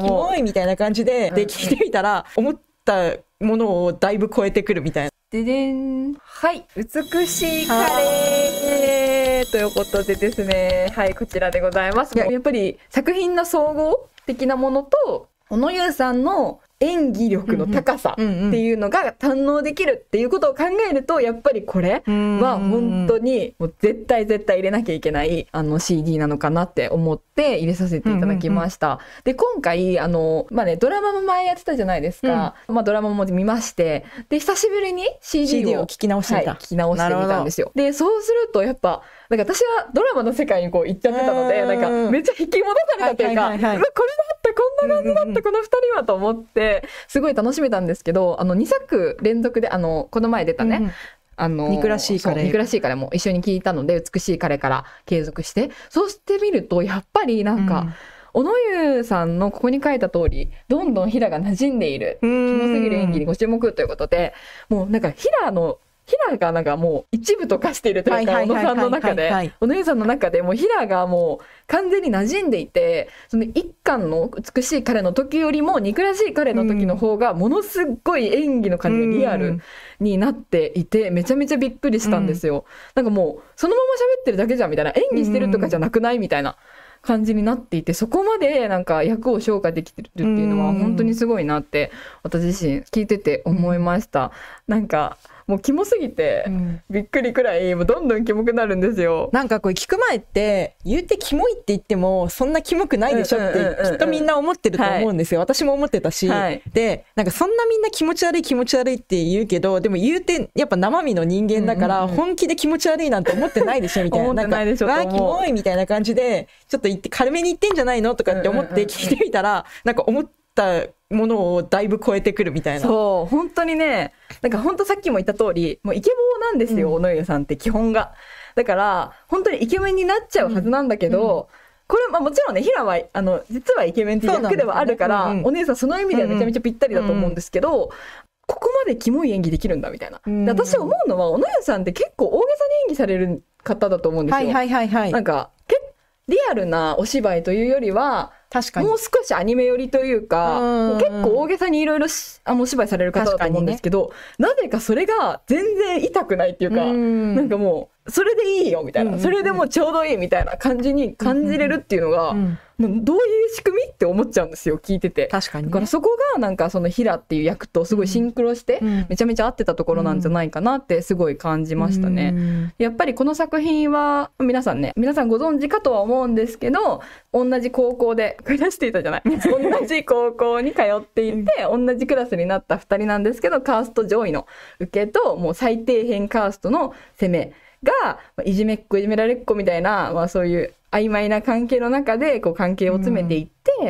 キモいみたいな感じで、で聞いてみたら思ったものをだいぶ超えてくるみたいな。 ででん。はい。美しいカレーということでですね。はい、こちらでございます。やっぱり作品の総合的なものと、小野優さんの演技力の高さっていうのが堪能できるっていうことを考えると、やっぱりこれは本当にもう絶対入れなきゃいけないCD なのかなって思って入れさせていただきました。で、今回まあね、ドラマも前やってたじゃないですか。まあドラマも見まして、で、久しぶりに CD を聞き直してみた。 聞き直してみたんですよ。で、そうするとやっぱ、なんか私はドラマの世界にこう行っちゃってたので、なんかめっちゃ引き戻されたというか、これだった、こんな感じだった、この2人はと思って、すごい楽しめたんですけど、2作連続で、この前出たね、 憎らしいカレー。 憎らしいカレーも一緒に聞いたので、美しいカレーから継続して、そうしてみると、やっぱりなんか、小野優さんのここに書いた通り、どんどん平が馴染んでいる、キモすぎる演技にご注目ということで、もうなんか平がなんかもう一部と化しているというか、小野さんの中で、小野優さんの中でもう平がもう完全に馴染んでいて、その一巻の美しい彼の時よりも憎らしい彼の時の方がものすごい演技の感じがリアルになっていて、めちゃめちゃびっくりしたんですよ。なんかもうそのまま喋ってるだけじゃんみたいな、演技してるとかじゃなくないみたいな感じになっていて、そこまでなんか役を消化できてるっていうのは本当にすごいなって私自身聞いてて思いました。なんかもうキモすぎてびっくりくらいもうどんどんキモくなるんですよ。 なんかこれ聞く前って言うてキモいって言ってもそんなキモくないでしょってきっとみんな思ってると思うんですよ。私も思ってたし、でなんかそんなみんな気持ち悪いって言うけど、でも言うてやっぱ生身の人間だから本気で気持ち悪いなんて思ってないでしょみたいな、なんかわーキモいみたいな感じでちょっと言って軽めに言ってんじゃないのとかって思って聞いてみたら、なんか思ったものをだいぶ超えてくるみたいな。 そう本当にね、なんか本当さっきも言った通りもうイケボーなんですよ、小野優さんって基本が。だから本当にイケメンになっちゃうはずなんだけど、これ、まあ、もちろんね平は実はイケメンっていう役ではあるから、お姉さんその意味ではめちゃめちゃぴったりだと思うんですけど、ここまでキモい演技できるんだみたいな。で私思うのは小野優さんって結構大げさに演技される方だと思うんですよ。なんかリアルなお芝居というよりは確かにもう少しアニメ寄りというか、結構大げさにいろいろお芝居される方だと思うんですけど、なぜかそれが全然痛くないっていうか、なんかもうそれでいいよみたいな、それでもうちょうどいいみたいな感じに感じれるっていうのが、もうどういう仕組みって思っちゃうんですよ聞いてて。 確かに、ね、 だからそこがなんかそのヒラっていう役とすごいシンクロしてめちゃめちゃ合ってたところなんじゃないかなってすごい感じましたね。やっぱりこの作品は皆さんご存知かとは思うんですけど、同じ高校で暮らしていたじゃない同じ高校に通っていて同じクラスになった2人なんですけど、カースト上位の受けともう最底辺カーストの攻めがいじめっ子いじめられっ子みたいな、まあ、そういう曖昧な関係の中でこう関係を詰めていって、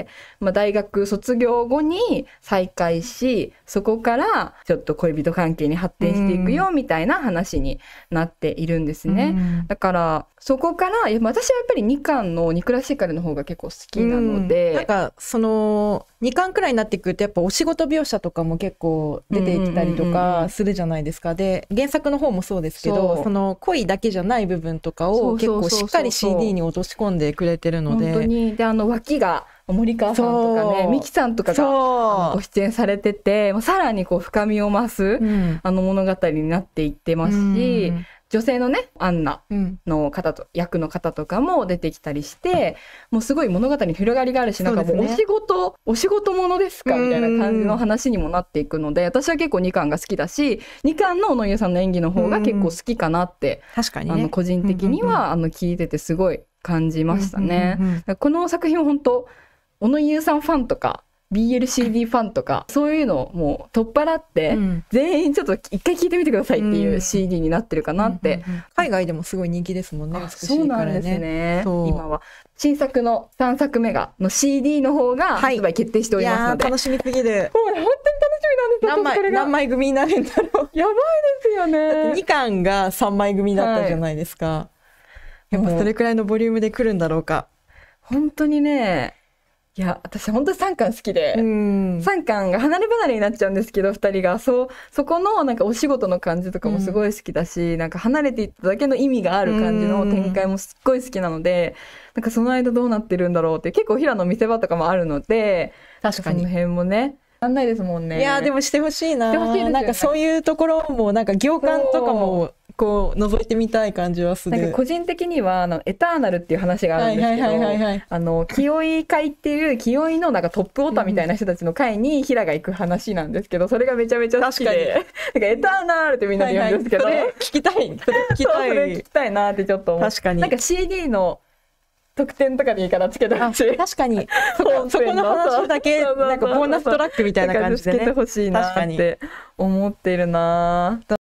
大学卒業後に再会し、そこからちょっと恋人関係に発展していくよみたいな話になっているんですね。だからそこから私はやっぱり2巻の憎らしい彼の方が結構好きなので、 なんかその2巻くらいになってくるとやっぱお仕事描写とかも結構出てきたりとかするじゃないですか。で原作の方もそうですけど、その恋だけじゃない部分とかを結構しっかり CD に落とし込んでくれてるので、 本当にで脇が森川さんとかね、ミキさんとかがご出演されてて、さらにこう深みを増す、物語になっていってますし、女性のねアンナの方と、役の方とかも出てきたりして、もうすごい物語に広がりがあるし、なんかもうお仕事ものですかみたいな感じの話にもなっていくので、私は結構2巻が好きだし、2巻の小野優さんの演技の方が結構好きかなって、 確かにね、 個人的には聞いててすごい感じましたね。この作品は本当小野優さんファンとか BLCD ファンとかそういうのをもう取っ払って、全員ちょっと一回聞いてみてくださいっていう CD になってるかなって。 海外でもすごい人気ですもんね。美しいからね。 そうなんですね。今は新作の3作目の CD の方が発売決定しておりますので、 楽しみすぎる。 もう本当に楽しみなんです。 何枚組になるんだろう。 やばいですよね。 だって2巻が3枚組だったじゃないですか。やっぱそれくらいのボリュームで来るんだろうか。 本当にね、 いや私本当に3巻好きで、 3 3巻が離れ離れになっちゃうんですけど、2人がそこのなんかお仕事の感じとかもすごい好きだし、なんか離れていっただけの意味がある感じの展開もすっごい好きなので、なんかその間どうなってるんだろうって、結構平野見せ場とかもあるので、 確かにその辺もねなんないですもんね。 いやでもしてほしいな。 してほしいですよね。 なんかそういうところもなんか行間とかもこう覗いてみたい感じはする。 なんか個人的にはエターナルっていう話があるんですけど、清居会っていう清居のなんかトップオタみたいな人たちの会に平が行く話なんですけど、それがめちゃめちゃ好きで、なんかエターナルってみんなで言うんですけど、 それ聞きたい、それ聞きたい、 それ聞きたいなってちょっと思う。 確かになんか CD の特典とかでいいからつけてほしい。 確かにそこの話だけなんかボーナストラックみたいな感じでね、 つけてほしいなって思ってるな。